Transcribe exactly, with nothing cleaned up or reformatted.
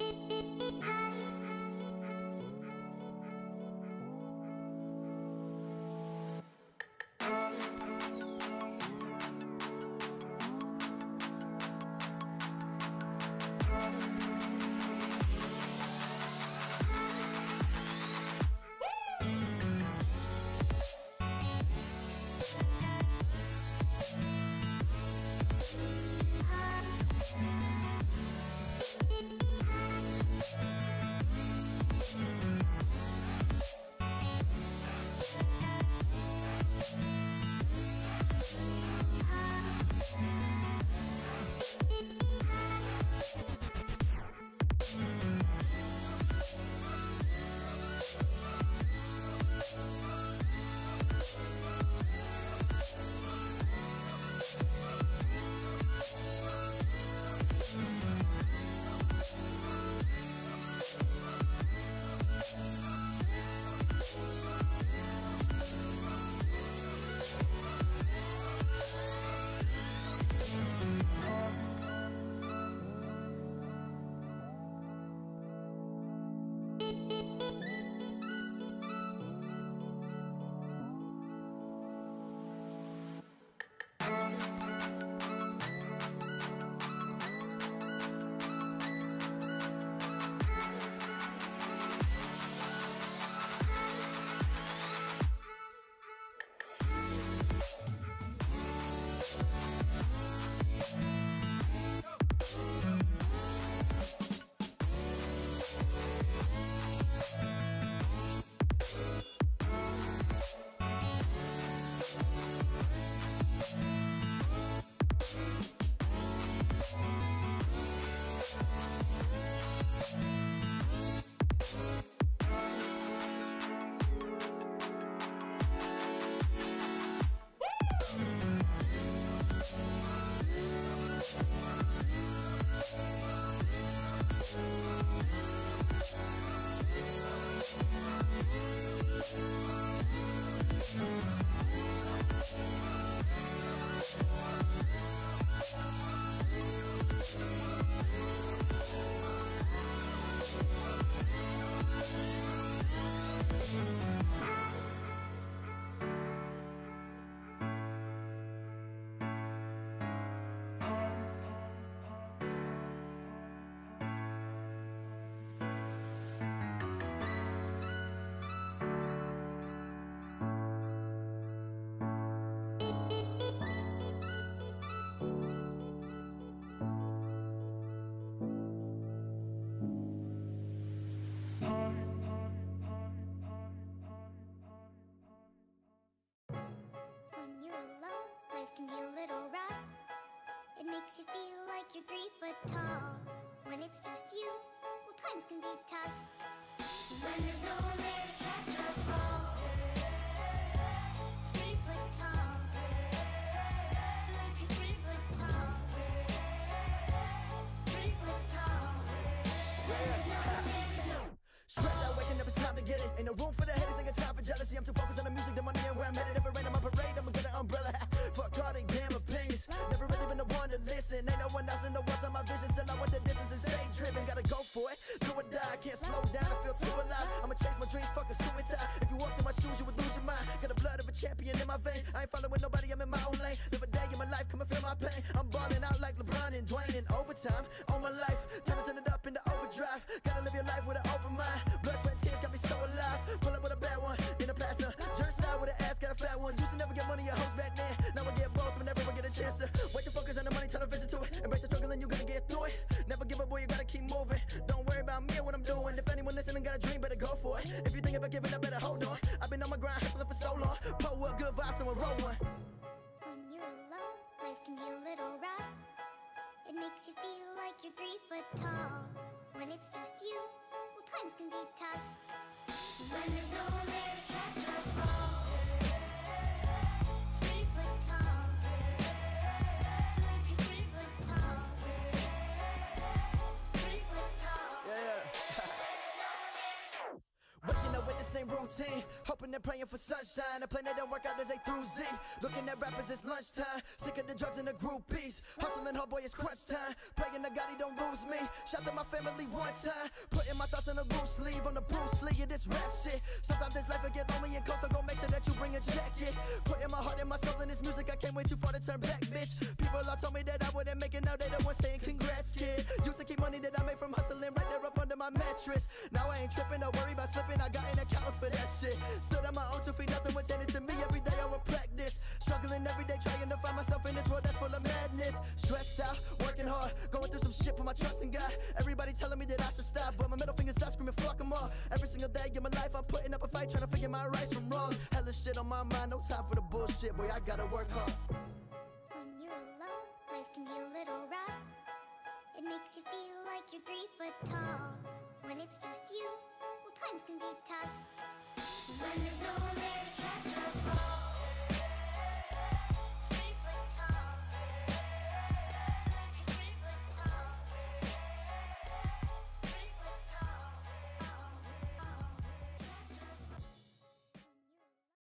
Same room routine, hoping and praying for sunshine. A plan that don't work out as A through Z. Looking at rappers, it's lunchtime. Sick of the drugs and the groupies. Hustling hard, boy, it's crunch time. Praying to God he don't lose me. Shout to my family one time. Putting my thoughts on a loose sleeve. On the Bruce Lee of this rap shit. Sometimes this life will get lonely and cold, so go make sure that you bring a jacket. Putting my heart and my soul in this music, I can't wait too far to turn back, bitch. People all told me that I wouldn't make it, now they the ones saying congrats, kid. Used to keep money that I made from hustling right there up under my mattress. Now I ain't tripping, don't worry about slipping, I got an accountant for that shit. Stood on my own two feet, nothing was handed to me, every day I would practice. Struggling every day, trying to find myself in this world that's full of madness. Stressed out, working hard, going through some shit, put my trust in God. Everybody telling me that I should stop, but my middle finger's up, screaming fuck them all. Every single day of my life, I'm putting up a fight, trying to figure my rights from wrong. Hella shit on my mind, no time for the bullshit, boy, I gotta work hard. When you're alone, life can be a little rough. It makes you feel like you're three foot tall. When it's just you, well, times can be tough. When there's no one there to catch your fall.